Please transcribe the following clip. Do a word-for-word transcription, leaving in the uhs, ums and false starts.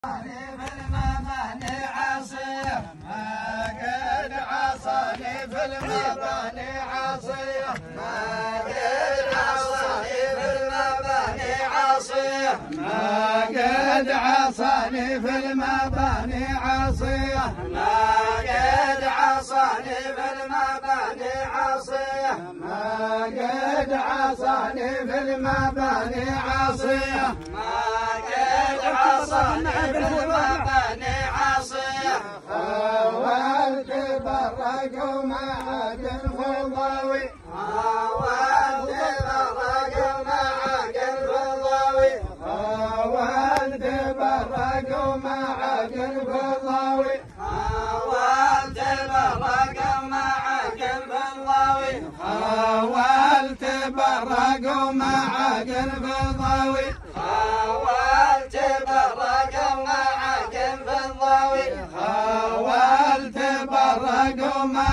في المباني عاصية ما قد عصاني في المباني عاصية ما قد عصاني في المباني عاصية ما قد عصاني في المباني عاصية ما قد عصاني في المباني عاصية ما قد عصاني في المباني عاصية ما قد عصاني في المباني عاصية حاولت برق ومعك الفضاوي حاولت برق ومعك الفضاوي حاولت برق ومعك الفضاوي حاولت برق ومعك الفضاوي حاولت برق ومعك الفضاوي حاولت برق ومعك الفضاوي حاولت برق ومعك